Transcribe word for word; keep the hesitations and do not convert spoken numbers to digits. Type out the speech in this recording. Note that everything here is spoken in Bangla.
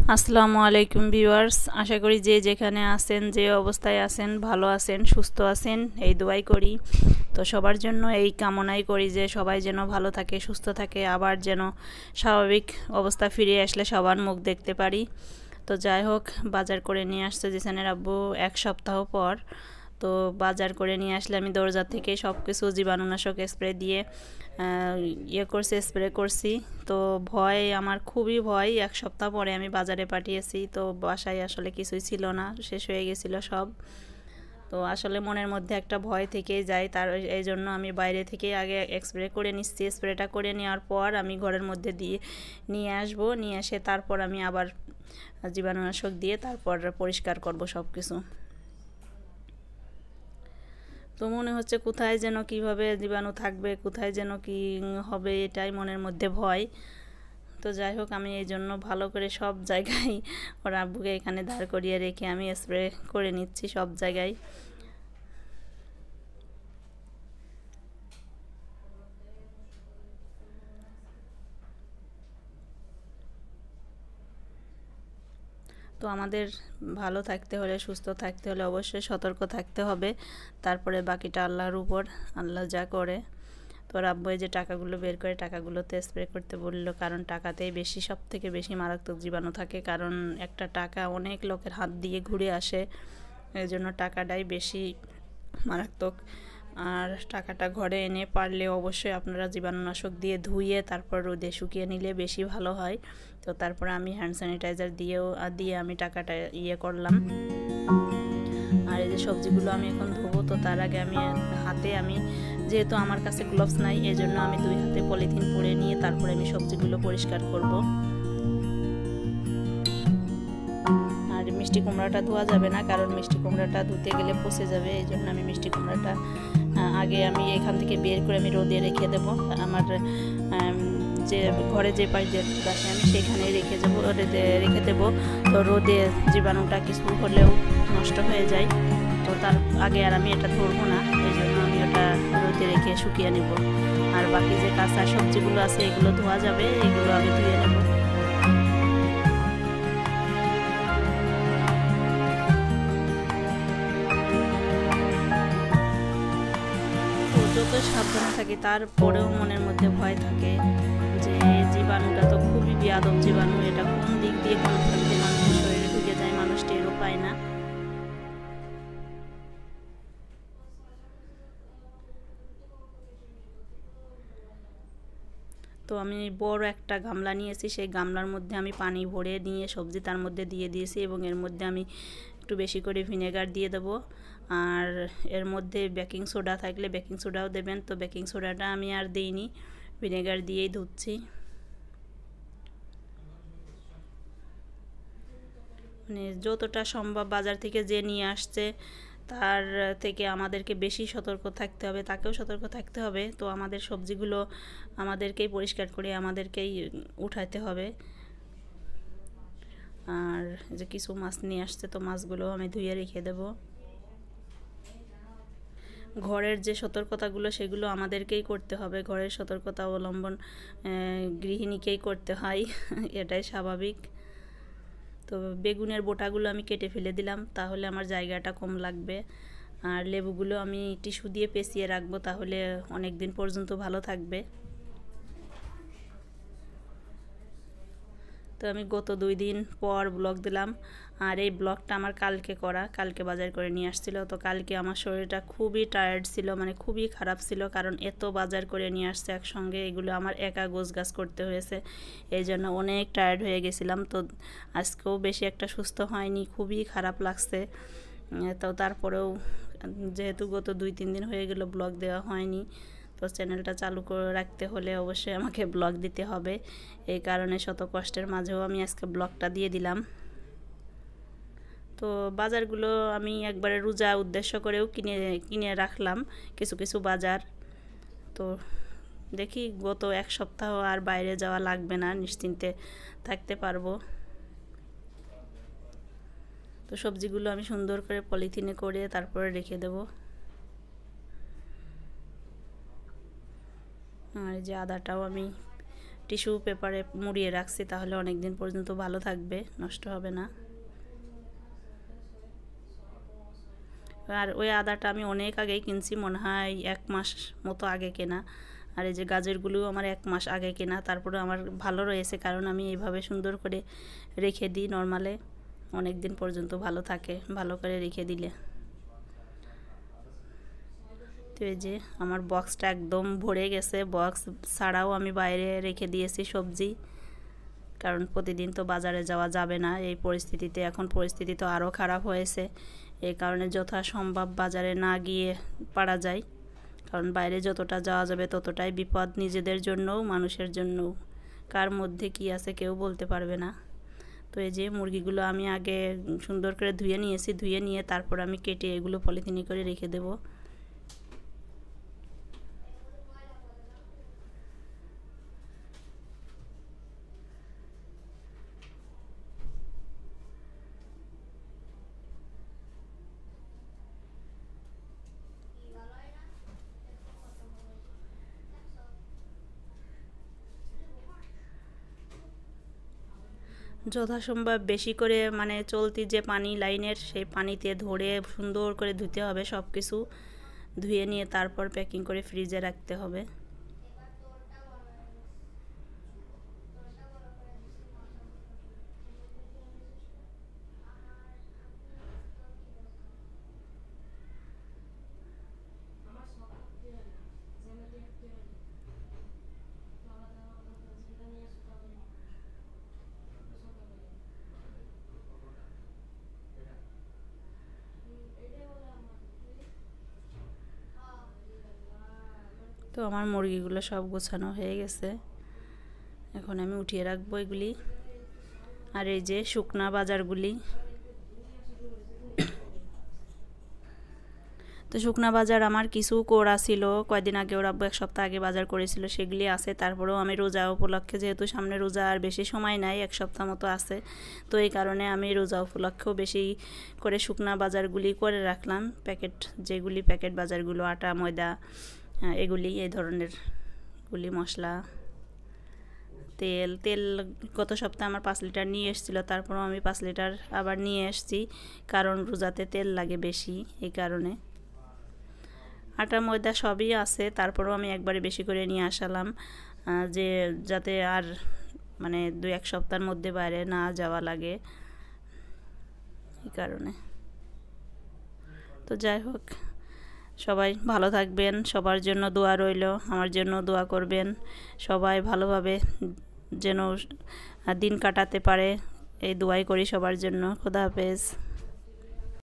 আসসালামু আলাইকুম ভিউয়ার্স, আশা করি যে যেখানে আছেন, যে অবস্থায় আছেন, ভালো আছেন, সুস্থ আছেন, এই দোয়াই করি। তো সবার জন্য এই কামনাই করি যে সবাই যেন ভালো থাকে, সুস্থ থাকে, আবার যেন স্বাভাবিক অবস্থা ফিরে আসলে সবার মুখ দেখতে পারি। তো যাই হোক, বাজার করে নিয়ে আসছে জিসানের আব্বু এক সপ্তাহ পর। তো বাজার করে নিয়ে আসলে আমি দরজা থেকে সব কিছু জীবাণুনাশক স্প্রে দিয়ে ইয়ে করছি, স্প্রে করছি। তো ভয়, আমার খুবই ভয়। এক সপ্তাহ পরে আমি বাজারে পাঠিয়েছি, তো বাসায় আসলে কিছুই ছিল না, শেষ হয়ে গেছিলো সব। তো আসলে মনের মধ্যে একটা ভয় থেকেই যায়, তার এই জন্য আমি বাইরে থেকে আগে স্প্রে করে নিচ্ছি। স্প্রেটা করে নেওয়ার পর আমি ঘরের মধ্যে দিয়ে নিয়ে আসব, নিয়ে এসে তারপর আমি আবার জীবাণুনাশক দিয়ে তারপর পরিষ্কার করব সব কিছু। তো মনে হচ্ছে কোথায় যেন কিভাবে জীবাণু থাকবে, কোথায় যেন কি হবে, এটাই মনের মধ্যে ভয়। তো যাই হোক, আমি এই জন্য ভালো করে সব জায়গায় ওর আব্বুকে এখানে দাঁড় করিয়ে রেখে আমি স্প্রে করে নিচ্ছি সব জায়গায়। তো আমাদের ভালো থাকতে হলে, সুস্থ থাকতে হলে অবশ্যই সতর্ক থাকতে হবে। তারপরে বাকিটা আল্লাহর উপর, আল্লাহ যা করে। তো আব্বু যে টাকাগুলো বের করে টাকাগুলোতে স্প্রে করতে বললো, কারণ টাকাতেই বেশি, সব থেকে বেশি মারাত্মক জীবাণু থাকে। কারণ একটা টাকা অনেক লোকের হাত দিয়ে ঘুরে আসে, এই জন্য টাকাটাই বেশি মারাত্মক। আর টাকাটা ঘরে এনে পারলে অবশ্যই আপনারা জীবাণুনাশক দিয়ে ধুয়ে তারপর রোদে শুকিয়ে নিলে বেশি ভালো হয়। তো তারপরে আমি হ্যান্ড স্যানিটাইজার দিয়েও দিয়ে আমি টাকাটা ইয়ে করলাম। আর এই যে সবজিগুলো আমি এখন ধোবো, তো তার আগে আমি হাতে, আমি যেহেতু আমার কাছে গ্লোভস নাই, এই জন্য আমি দুই হাতে পলিথিন পরে নিয়ে তারপরে আমি সবজিগুলো পরিষ্কার করব। আর মিষ্টি কুমড়াটা ধোয়া যাবে না, কারণ মিষ্টি কুমড়াটা ধুতে গেলে পচে যাবে, এই জন্য আমি মিষ্টি কুমড়াটা আগে আমি এখান থেকে বের করে আমি রোদে রেখে দেবো। আমার যে ঘরে যে পাশ দিয়ে রোদ আসে আমি সেখানে রেখে যাবো, রোদে রেখে দেবো। তো রোদে জীবাণুটা কিছু হলেও নষ্ট হয়ে যায়। তো তার আগে আর আমি এটা ধরবো না, এই জন্য আমি ওটা রোদে রেখে শুকিয়ে নেব। আর বাকি যে কাঁচা সবজিগুলো আছে এগুলো ধোয়া যাবে, এগুলো আমি ধুয়ে নেব। যত সাবধানে থাকি তারপরেও মনের মধ্যে ভয় থাকে যে জীবাণুটা তো খুবই বিয়াদব জীবাণু, এটা কোন দিক দিয়ে কোন ফাঁক দিয়ে মানুষের শরীরে ঢুকে যায়, মানুষ টেরও পায় না। তো আমি বড় একটা গামলা নিয়েছি, সেই গামলার মধ্যে আমি পানি ভরে নিয়ে সবজি তার মধ্যে দিয়ে দিয়েছি, এবং এর মধ্যে আমি একটু বেশি করে ভিনেগার দিয়ে দেবো। আর এর মধ্যে বেকিং সোডা থাকলে বেকিং সোডাও দেবেন। তো বেকিং সোডাটা আমি আর দিইনি, ভিনেগার দিয়েই ধুচ্ছি। মানে যতটা সম্ভব বাজার থেকে যে নিয়ে আসছে তার থেকে আমাদেরকে বেশি সতর্ক থাকতে হবে, তাকেও সতর্ক থাকতে হবে। তো আমাদের সবজিগুলো আমাদেরকেই পরিষ্কার করে আমাদেরকেই উঠাতে হবে। আর যে কিছু মাছ নিয়ে আসছে, তো মাছগুলো আমি ধুয়ে রেখে দেব। ঘরের যে সতর্কতাগুলো সেগুলো আমাদেরকেই করতে হবে, ঘরের সতর্কতা অবলম্বন গৃহিণীকেই করতে হয়, এটাই স্বাভাবিক। তো বেগুনের বোটাগুলো আমি কেটে ফেলে দিলাম, তাহলে আমার জায়গাটা কম লাগবে। আর লেবুগুলো আমি টিস্যু দিয়ে পেঁচিয়ে রাখবো, তাহলে অনেক দিন পর্যন্ত ভালো থাকবে। তো আমি গত দুই দিন পর ব্লগ দিলাম, আর এই ব্লগটা আমার কালকে করা, কালকে বাজার করে নিয়ে আসছিল। তো কালকে আমার শরীরটা খুবই টায়ার্ড ছিল, মানে খুবই খারাপ ছিল, কারণ এত বাজার করে নিয়ে আসছে একসঙ্গে, এগুলো আমার একা গোছগাছ করতে হয়েছে, এই জন্য অনেক টায়ার্ড হয়ে গেছিলাম। তো আজকেও বেশি একটা সুস্থ হয়নি, খুবই খারাপ লাগছে। তো তারপরেও যেহেতু গত দুই তিন দিন হয়ে গেল ব্লগ দেওয়া হয়নি, তো চ্যানেলটা চালু করে রাখতে হলে অবশ্যই আমাকে ব্লগ দিতে হবে। এই কারণে শত কষ্টের মাঝেও আমি আজকে ব্লগটা দিয়ে দিলাম। তো বাজারগুলো আমি একবারে রোজা উদ্দেশ্য করেও কিনে কিনে রাখলাম কিছু কিছু বাজার। তো দেখি গত এক সপ্তাহ আর বাইরে যাওয়া লাগবে না, নিশ্চিন্তে থাকতে পারবো। তো সবজিগুলো আমি সুন্দর করে পলিথিনে করে তারপরে রেখে দেবো। আর যে আদাটাও আমি টিস্যু পেপারে মুড়িয়ে রাখছি, তাহলে অনেক দিন পর্যন্ত ভালো থাকবে, নষ্ট হবে না। আর ওই আদাটা আমি অনেক আগেই কিনছি, মনে হয় এক মাস মতো আগে কেনা। আর এই যে গাজরগুলোও আমার এক মাস আগে কেনা, তারপরে আমার ভালো রয়েছে, কারণ আমি এইভাবে সুন্দর করে রেখে দিই। নর্মালে অনেক দিন পর্যন্ত ভালো থাকে ভালো করে রেখে দিলে। তো এই যে আমার বক্সটা একদম ভরে গেছে, বক্স ছাড়াও আমি বাইরে রেখে দিয়েছি সবজি, কারণ প্রতিদিন তো বাজারে যাওয়া যাবে না এই পরিস্থিতিতে। এখন পরিস্থিতি তো আরও খারাপ হয়েছে, এই কারণে যথাসম্ভব বাজারে না গিয়ে পারা যায়, কারণ বাইরে যতটা যাওয়া যাবে ততটাই বিপদ, নিজেদের জন্যও মানুষের জন্যও। কার মধ্যে কি আছে কেউ বলতে পারবে না। তো এই যে মুরগিগুলো আমি আগে সুন্দর করে ধুয়ে নিয়েছি, ধুয়ে নিয়ে তারপর আমি কেটে এগুলো পলিথিনে করে রেখে দেবো। যথাসম্ভব বেশি করে মানে চলতি যে পানি লাইনের, সেই পানিতে ধরে সুন্দর করে ধুতে হবে সব কিছু, ধুয়ে নিয়ে তারপর প্যাকিং করে ফ্রিজে রাখতে হবে। তো আমার মুরগিগুলো সব গোছানো হয়ে গেছে, এখন আমি উঠিয়ে রাখবো এগুলি। আর এই যে শুকনা বাজারগুলি, তো শুকনা বাজার আমার কিছু করা ছিল কয়দিন আগে, ওর আব্বু এক সপ্তাহ আগে বাজার করেছিল, সেগুলি আছে। তারপরেও আমি রোজা উপলক্ষে, যেহেতু সামনে রোজা আর বেশি সময় নাই, এক সপ্তাহ মতো আছে, তো এই কারণে আমি রোজা উপলক্ষেও বেশি করে শুকনা বাজারগুলি করে রাখলাম। প্যাকেট যেগুলি প্যাকেট বাজারগুলো, আটা ময়দা এগুলি, এই ধরনের গুলি, মশলা, তেল তেল গত সপ্তাহে আমার পাঁচ লিটার নিয়ে এসেছিলো, তারপরেও আমি পাঁচ লিটার আবার নিয়ে এসেছি, কারণ রোজাতে তেল লাগে বেশি, এই কারণে। আটা ময়দা সবই আছে, তারপরেও আমি একবারে বেশি করে নিয়ে আসালাম, যে যাতে আর মানে দু এক সপ্তাহের মধ্যে বাইরে না যাওয়া লাগে, এই কারণে। তো যাই হোক, সবাই ভালো থাকবেন, সবার জন্য দোয়া রইল, আমার জন্য দোয়া করবেন, সবাই ভালোভাবে যেন দিন কাটাতে পারে, এই দোয়াই করি সবার জন্য। খোদা হাফেজ।